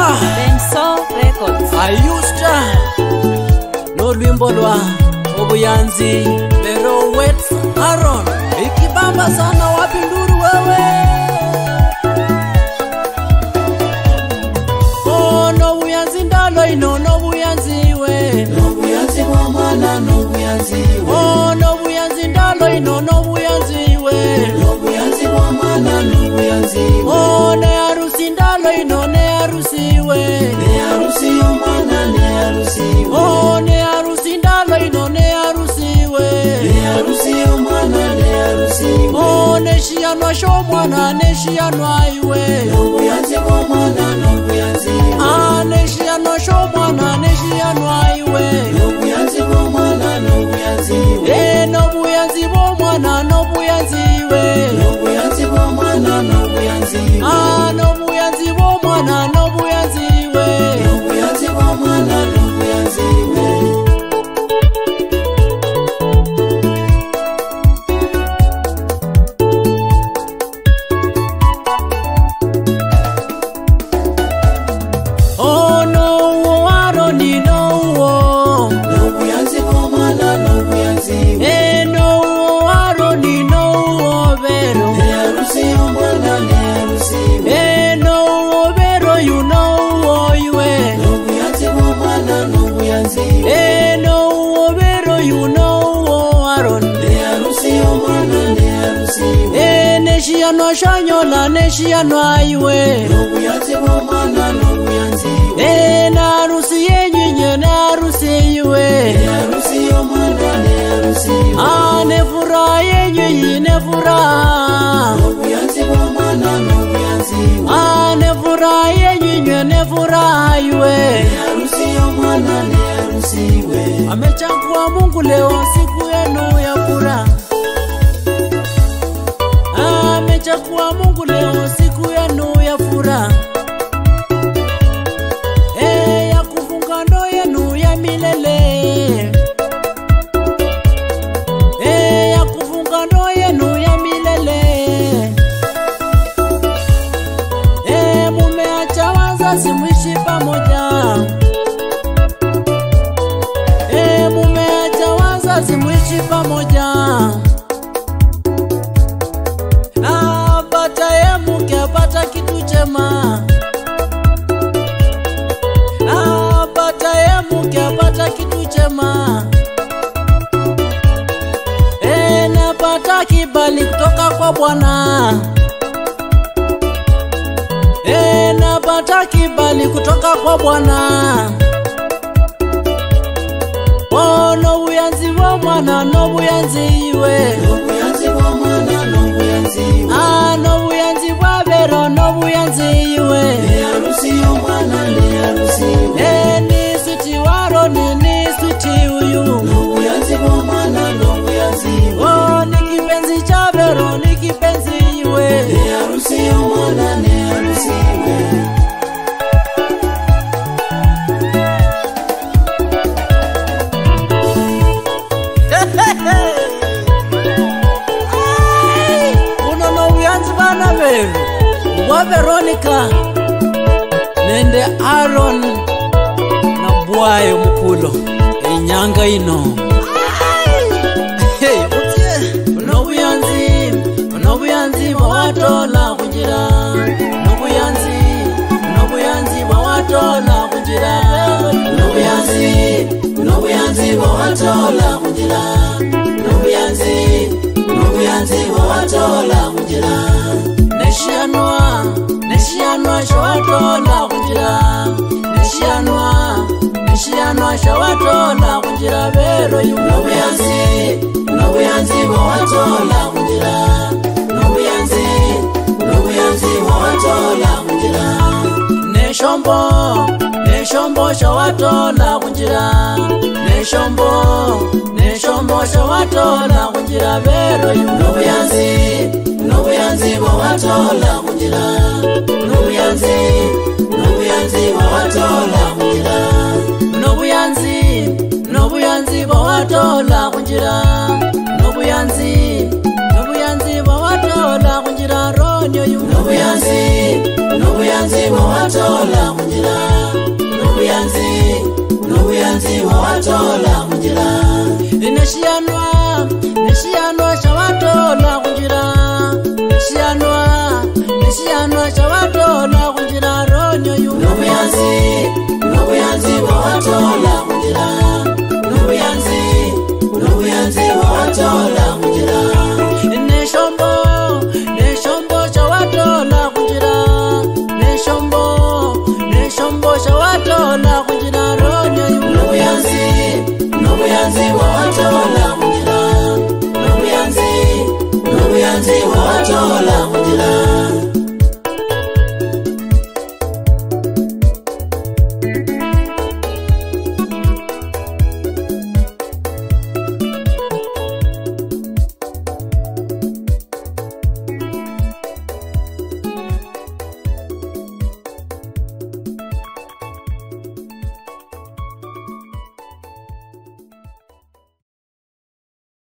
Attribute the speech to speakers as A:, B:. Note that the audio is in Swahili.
A: Benso Records.
B: Ayusta no lwimbo lwa obuyanzi Lero Wet Aaron ikibamba sana wapi nduru wewe. Oh no buyanzi ndalo ino no buyanzi we.
C: No buyanzi wa mwana no buyanzi we.
B: Oh no buyanzi ndalo ino no buyanzi we.
C: No buyanzi wa mwana no buyanzi we.
B: Oh ne harusi ndalo ino ne harusi we.
C: Ne harusi yo mwana ne harusi we.
B: Oh ne harusi ndalo ino ne harusi we.
C: Ne harusi yo mwana ne harusi we.
B: Oh ne shianwa sho mwana ne shianwa iwe.
C: No buyanzi wa mwana no buyanzi we.
B: Ah ne shianwa sho mwana ne shianwa iwe.
C: No buyanzi wa mwana no buyanzi we.
B: No buyanzi bo mwana no buyanzi we.
C: No buyanzi wa mwana no buyanzi we.
B: Ah no buyanzi bo mwana no buyanzi we.
C: No buyanzi wa mwana no buyanzi we.
B: Oh no Aroni no.
C: No buyanzi wa mwana no buyanzi we.
B: No Aroni no Vero.
C: Ne harusi yo mwana ne harusi we.
B: No Vero you know iwe.
C: No buyanzi wa mwana no buyanzi we.
B: No Vero you know Aaron.
C: Ne harusi yo mwana ne harusi we.
B: Neshianwa shanyola neshianwa iwe.
C: No buyanzi wa mwana no buyanzi we.
B: Na harusi yenyu na harusi iwe.
C: Ne harusi yo mwana ne harusi we.
B: Ne furaha yenyu ne furaha.
C: No buyanzi wa mwana no buyanzi we.
B: Ne furaha yenyu ne furaha iwe.
C: Ne harusi yo mwana ne harusi we.
B: Amechagua Mungu leo siku yenu ya furaha. Amechagua Mungu leo siku yenu ya furaha. Ya kufunga ndoa yenu ya milele. Ya kufunga ndoa yenu ya milele. Mumeacha wazazi mwishi pamoja. Mumeacha wazazi mwishi pamoja. Apata ye mke apata kitu chema. Apata ye mke apata kitu chema. Napata kibali kutoka kwa Bwana. Napata kibali kutoka kwa Bwana. Oh no buyanzi wa mwana no buyanzi iwe.
C: No buyanzi wa mwana no buyanzi we.
B: No buyanzi wa Vero no buyanzi iwe.
C: Ne harusi yo mwana ne harusi we.
B: Ni switi waro ni switi uyu.
C: No buyanzi wa mwana no buyanzi we.
B: Oh ni kipenzi cha Vero ni kipenzi iwe.
C: Ne harusi yo mwana ne harusi we.
B: Uno no buyanzi bana Vero wa Veronica nende Aaron na bwayo mukulo enyanga ino. No buyanzi bwawatola kunjira. No buyanzi bwawatola kunjira.
C: No buyanzi bwawatola kunjira. No buyanzi bwawatola kunjira.
B: Neshianwa shawatola kunjira. Neshianwa shawatola kunjira Vero you.
C: No buyanzi bwawatola kunjira. No buyanzi bwawatola kunjira.
B: Neshombo shawatola kunjira. Neshombo shawatola kunjira Vero you.
C: No buyanzi bwawatola kunjira. No buyanzi bwawatola kunjira.
B: No buyanzi bwawatola kunjira. No buyanzi bwawatola kunjira Ronyo you.
C: No buyanzi Nubuyanzi wawatola munjira. Nubuyanzi wawatola munjira.
B: Neshiyanwa shawatola kunjira. Neshiyanwa shawatola kunjira ronyo yu.
C: Nubuyanzi wawatola munjira. Nubuyanzi wawatola munjira.
B: Neshombo shawatola kunjira. Neshombo shawatola kunjira ronyo yu.
C: Nubuyanzi wawatola munjira. Nubuyanzi wawatola munjira.